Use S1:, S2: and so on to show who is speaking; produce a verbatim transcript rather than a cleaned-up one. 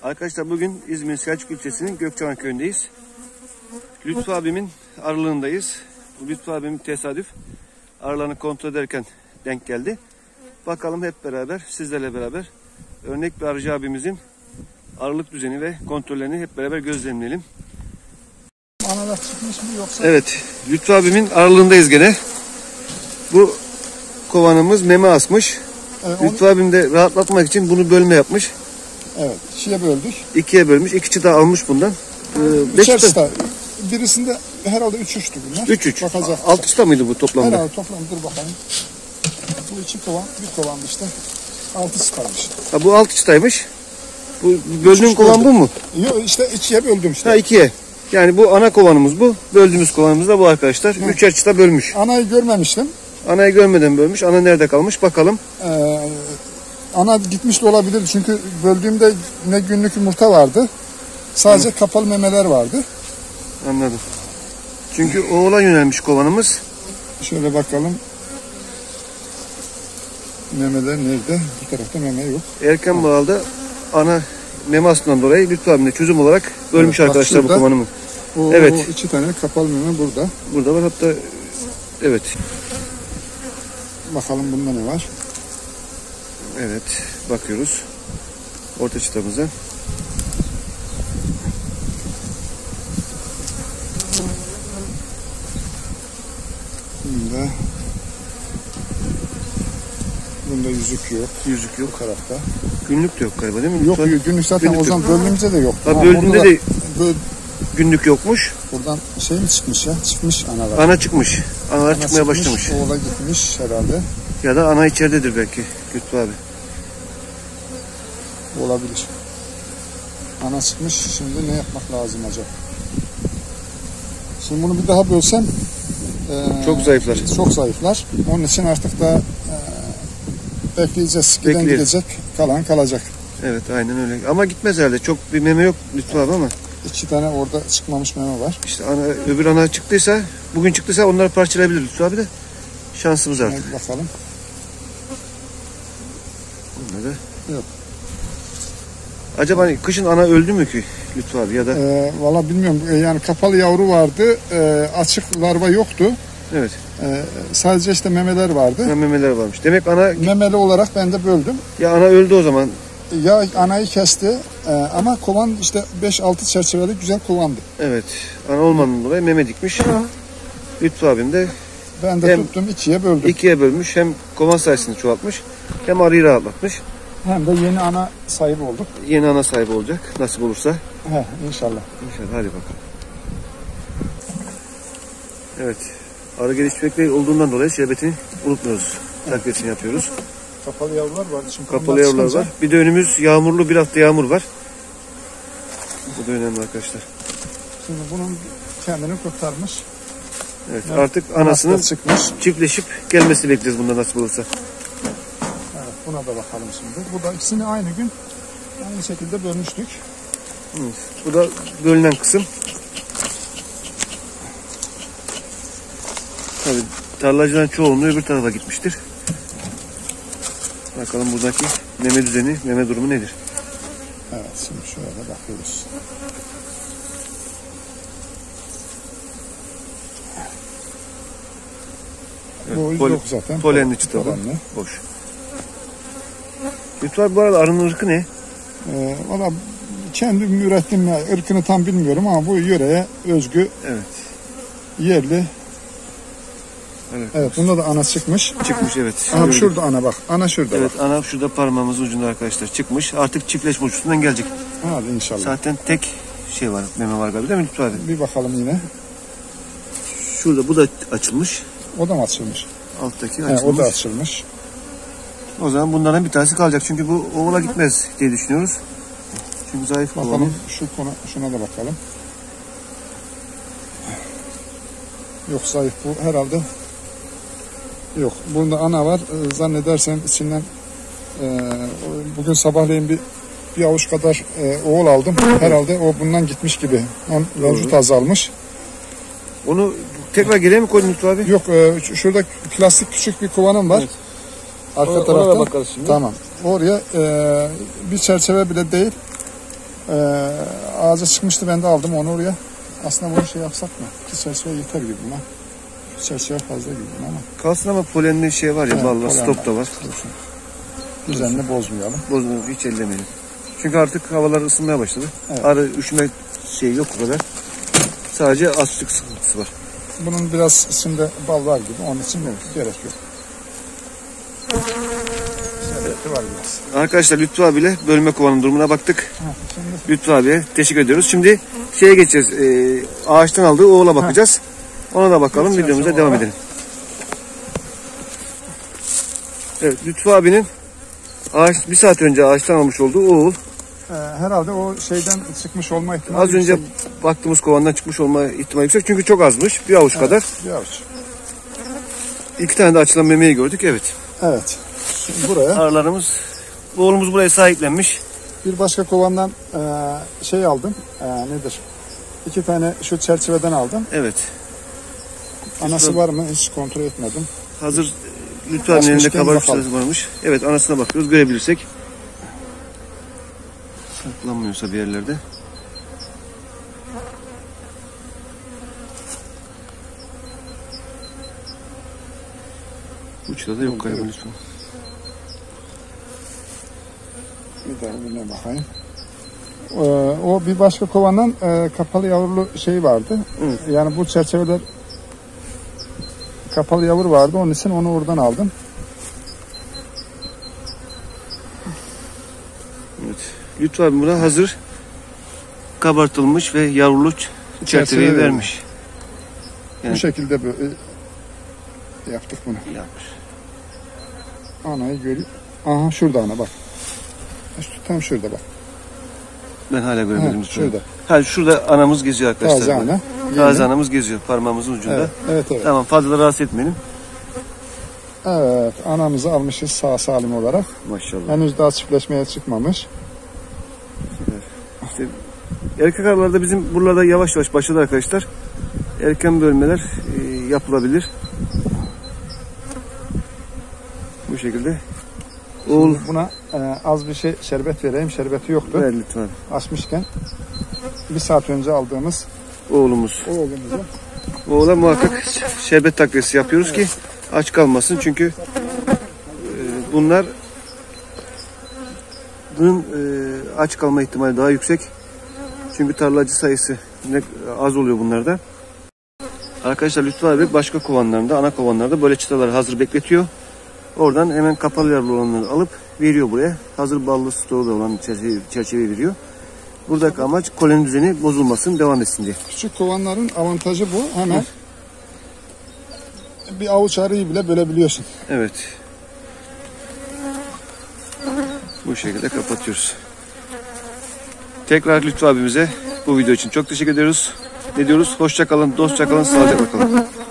S1: Arkadaşlar bugün İzmir Selçuk ilçesinin Gökçevan köyündeyiz. Lütfü abimin arılığındayız. Bu Lütfü abimin tesadüf arılarını kontrol ederken denk geldi. Bakalım hep beraber sizlerle beraber örnek bir arıcı abimizin arılık düzeni ve kontrollerini hep beraber gözlemleyelim.
S2: Analar çıkmış mı yoksa?
S1: Evet, Lütfü abimin arılığındayız gene. Bu kovanımız meme asmış. Evet, Lütfü onu... abim de rahatlatmak için bunu bölme yapmış.
S2: Evet, ikiye böldük.
S1: İkiye bölmüş. İki çıta almış bundan.
S2: Ee, Üçer çıta. Birisinde herhalde üç üçtü bunlar.
S1: Üç üç.
S2: Bakacak.
S1: Altı çıta mıydı bu toplamda?
S2: Herhalde toplam dur bakalım. Bu iki kovan, bir kovan işte. Altı çıtaymış.
S1: Ha, bu altı çıtaymış. Bu böldüğün kovan böldüm. Bu mu?
S2: Yok işte ikiye böldüm işte.
S1: Ha ikiye. Yani bu ana kovanımız bu. Böldüğümüz kovanımız da bu arkadaşlar. Hı. Üçer çıta bölmüş.
S2: Anayı görmemiştim.
S1: Anayı görmeden bölmüş. Ana nerede kalmış bakalım.
S2: Ee, ana gitmiş de olabilir. Çünkü böldüğümde ne günlük yumurta vardı. Sadece Hı. kapalı memeler vardı.
S1: Anladım. Çünkü oğula yönelmiş kovanımız.
S2: Şöyle bakalım. Memeler nerede? Bu tarafta meme yok.
S1: Erken bağalda ana meme aslından dolayı Lütfü abimle çözüm olarak bölmüş evet, arkadaşlar şurada, bu kovanımı.
S2: O, evet. O iki tane kapalı meme burada.
S1: Burada var hatta evet.
S2: Bakalım bunda ne var?
S1: Evet bakıyoruz. Orta çıtamıza.
S2: Bunda Bunda yüzük yok.
S1: Yüzük yok.
S2: Bu tarafta.
S1: Günlük de yok galiba değil mi?
S2: Yok Lütfen. Günlük zaten günlük o zaman bölümümüzde de yok.
S1: Ha, böldüğünde de böl günlük yokmuş.
S2: Buradan şey mi çıkmış ya? Çıkmış analar.
S1: Ana çıkmış. Analar ana çıkmaya çıkmış, başlamış.
S2: Oğula gitmiş herhalde.
S1: Ya da ana içeridedir belki Lütfü abi.
S2: Olabilir. Ana çıkmış. Şimdi ne yapmak lazım acaba? Şimdi bunu bir daha bölsem
S1: e, çok zayıflar.
S2: Çok zayıflar. Onun için artık da e, bekleyeceğiz. Giden gidecek, kalan kalacak.
S1: Evet aynen öyle. Ama gitmez herhalde. Çok bir meme yok Lütfü abi ama.
S2: İki tane orada çıkmamış meme var.
S1: İşte ana, öbür ana çıktıysa, bugün çıktıysa onları parçalayabilir Lütfü abi de. Şansımız artık.
S2: Evet, bakalım.
S1: Bunları.
S2: Yok.
S1: Acaba kışın ana öldü mü ki Lütfü abi ya da?
S2: Ee, Valla bilmiyorum. Yani kapalı yavru vardı. E, açık larva yoktu.
S1: Evet.
S2: E, sadece işte memeler vardı.
S1: Ha, memeler varmış. Demek ana...
S2: Memeli olarak ben de böldüm.
S1: Ya ana öldü o zaman.
S2: Ya anayı kesti e, ama kovan işte beş altı çerçeveli güzel kovandı.
S1: Evet. Ana olmanın dolayı meme dikmiş. Hı. Lütfü abim de
S2: ben de tuttum ikiye böldüm.
S1: İkiye bölmüş. Hem kovan sayısını çoğaltmış hem arıyı rahatlatmış.
S2: Hem de yeni ana sahibi olduk.
S1: Yeni ana sahibi olacak nasip olursa.
S2: He, inşallah.
S1: İnşallah hadi bakalım. Evet. Arı gelişmekte olduğundan dolayı şerbetini unutmuyoruz. Evet. Takviyesini yapıyoruz.
S2: Kapalı yavrular var. Şimdi
S1: Kapalı yavrular çıkınca... var. Bir de önümüz yağmurlu, bir hafta yağmur var. Bu da önemli arkadaşlar.
S2: Şimdi bunun kendini kurtarmış.
S1: Evet, evet artık anasının çıkmış, çiftleşip gelmesini bekleyeceğiz bunda nasip olursa.
S2: Evet, buna da bakalım şimdi. Bu da ikisini aynı gün aynı şekilde bölmüştük.
S1: Evet, bu da bölünen kısım. Tabii tarlacıların çoğunluğu öbür tarafa gitmiştir. Bakalım buradaki meme düzeni, meme durumu nedir?
S2: Evet, şimdi şöyle bakıyoruz.
S1: Evet,
S2: bu
S1: pol,
S2: yok zaten.
S1: Polenli çıta bu. Boş. Lütfü abi bu arada arının ırkı ne?
S2: Ee, Valla kendim ürettim ya, ırkını tam bilmiyorum ama bu yöreye özgü.
S1: Evet.
S2: Yerli.
S1: Evet,
S2: evet bunda da ana çıkmış.
S1: Çıkmış evet.
S2: Aha şurada ana bak. Ana şurada
S1: evet,
S2: bak.
S1: ana şurada parmağımızın ucunda arkadaşlar çıkmış. Artık çiftleşme uçusundan gelecek.
S2: Hadi inşallah.
S1: Zaten tek şey var, meme var galiba değil mi Lütfü abi?
S2: Bir bakalım yine.
S1: Şurada bu da açılmış.
S2: O da mı açılmış?
S1: Alttaki
S2: açılmış. He, o da açılmış.
S1: O zaman bunlardan bir tanesi kalacak. Çünkü bu oğula gitmez diye düşünüyoruz. Çünkü zayıf
S2: bakalım
S1: kovanı.
S2: Şu konu, şuna da bakalım. Yok zayıf bu herhalde. Yok. Bunda ana var. Ee, zannedersem içinden e, bugün sabahleyin bir bir avuç kadar e, oğul aldım. Herhalde o bundan gitmiş gibi. On mevcut azalmış.
S1: Onu tekrar geriye mi koydun Lütfü abi?
S2: Yok. E, şurada plastik küçük bir kovanım var. Evet. Arka o, tarafta.
S1: Bakarız şimdi.
S2: Tamam. Oraya e, bir çerçeve bile değil. Ee, ağaca çıkmıştı, ben de aldım onu oraya. Aslında bunu şey yapsak mı? İki çerçeve yeter gibi buna. İki çerçeve fazla gibi buna ama.
S1: Kalsın ama polenli şey var ya,
S2: Evet,
S1: balla
S2: polen
S1: stop da var.
S2: Dursun. Düzenini bozmayalım.
S1: Bozmayalım, hiç ellemeyelim. Çünkü artık havalar ısınmaya başladı.
S2: Evet.
S1: Arı üşüme şey yok o kadar. Sadece açlık sıkıntısı var.
S2: Bunun biraz içinde bal var gibi, onun için evet, gerek yok. Şerbeti var biraz.
S1: Arkadaşlar Lütfü abiyle bölme kovanın durumuna baktık.
S2: Ha, şimdi
S1: Lütfü abiye teşekkür ediyoruz. Şimdi şeye geçeceğiz. E, ağaçtan aldığı oğula bakacağız. Ona da bakalım.
S2: Geçeceğiz
S1: Videomuza
S2: oğula.
S1: devam edelim. Evet, Lütfü abinin ağaç, bir saat önce ağaçtan almış olduğu oğul.
S2: e, herhalde o şeyden çıkmış olma ihtimali
S1: Az önce
S2: yüksek.
S1: baktığımız kovandan çıkmış olma ihtimali yüksek. Çünkü çok azmış. Bir avuç kadar.
S2: Bir avuç.
S1: İki tane de açılan memeyi gördük. Evet.
S2: Evet. Şimdi buraya
S1: Arılarımız, oğlumuz buraya sahiplenmiş.
S2: bir başka kovandan e, şey aldım. E, nedir? İki tane şu çerçeveden aldım.
S1: Evet.
S2: Anası var mı? Hiç kontrol etmedim.
S1: Hazır Lütfü abinin elinde
S2: Açmışken
S1: kabarık
S2: bakalım.
S1: sırası varmış. Evet, anasına bakıyoruz. Görebilirsek. Saklanmıyorsa bir yerlerde. Uçta da yok
S2: Yok,
S1: galiba
S2: yok.
S1: lütfen.
S2: Bir daha birine bakayım. Ee, o bir başka kovandan e, kapalı yavrulu şey vardı.
S1: Evet.
S2: Yani bu çerçeveler kapalı yavru vardı. Onun için onu oradan aldım.
S1: Evet. Lütfü abi buna hazır kabartılmış ve yavrulu ç- çerçeveyi
S2: Çerçeve
S1: vermiş. Yani-
S2: Bu şekilde böyle yaptık bunu.
S1: Yapmış.
S2: Anayı görüyor. Aha şurada ana bak. İşte tam şurada bak.
S1: Ben hala göremedim.
S2: Ha,
S1: lütfen.
S2: şurada.
S1: Ha, şurada anamız geziyor arkadaşlar.
S2: Taze ana.
S1: Taze
S2: Yeni.
S1: anamız geziyor parmağımızın ucunda.
S2: Evet, evet, evet.
S1: Tamam, fazla da rahatsız etmeyelim.
S2: Evet, anamızı almışız sağ salim olarak.
S1: Maşallah.
S2: Henüz daha çiftleşmeye çıkmamış.
S1: İşte erkek arılarda bizim buralarda yavaş yavaş başladı arkadaşlar. Erken bölmeler e, yapılabilir. Bu şekilde. Oğul
S2: Şimdi buna e, az bir şey şerbet vereyim. Şerbeti yoktu.
S1: ver lütfen.
S2: Açmışken bir saat önce aldığımız
S1: Oğlumuz.
S2: oğlumuza
S1: Oğula muhakkak şerbet takviyesi yapıyoruz ki aç kalmasın. Çünkü e, bunlar bunun e, aç kalma ihtimali daha yüksek. Çünkü tarlacı sayısı ne, az oluyor bunlarda. Arkadaşlar Lütfü abi başka kovanlarında, ana kovanlarda böyle çıtaları hazır bekletiyor. Oradan hemen kapalı yavru olanları alıp veriyor buraya. Hazır ballı stoğu da olan çerçeve, çerçeve veriyor. Buradaki amaç koloni düzeni bozulmasın, devam etsin diye.
S2: küçük kovanların avantajı bu. Hemen bir avuç arıyı bile bölebiliyorsun.
S1: Evet. Bu şekilde kapatıyoruz. Tekrar Lütfü abimize bu video için çok teşekkür ediyoruz. Ne diyoruz? Hoşça kalın, dostça kalın, sağlıcakla kalın.